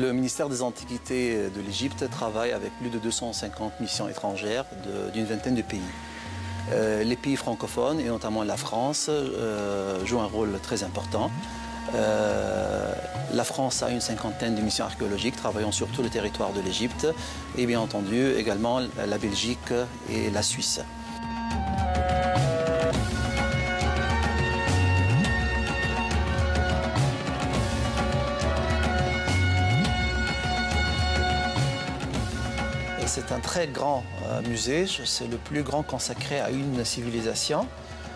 Le ministère des Antiquités de l'Égypte travaille avec plus de 250 missions étrangères d'une vingtaine de pays. Les pays francophones, et notamment la France, jouent un rôle très important. La France a une cinquantaine de missions archéologiques travaillant sur tout le territoire de l'Égypte et bien entendu également la Belgique et la Suisse. C'est un très grand musée, c'est le plus grand consacré à une civilisation.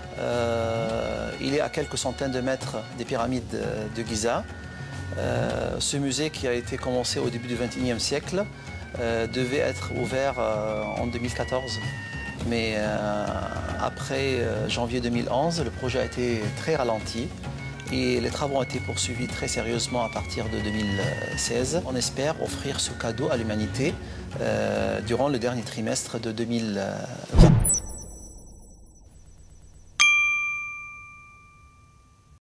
Il est à quelques centaines de mètres des pyramides de Giza. Ce musée qui a été commencé au début du XXIe siècle devait être ouvert en 2014. Mais après janvier 2011, le projet a été très ralenti et les travaux ont été poursuivis très sérieusement à partir de 2016. On espère offrir ce cadeau à l'humanité durant le dernier trimestre de 2020.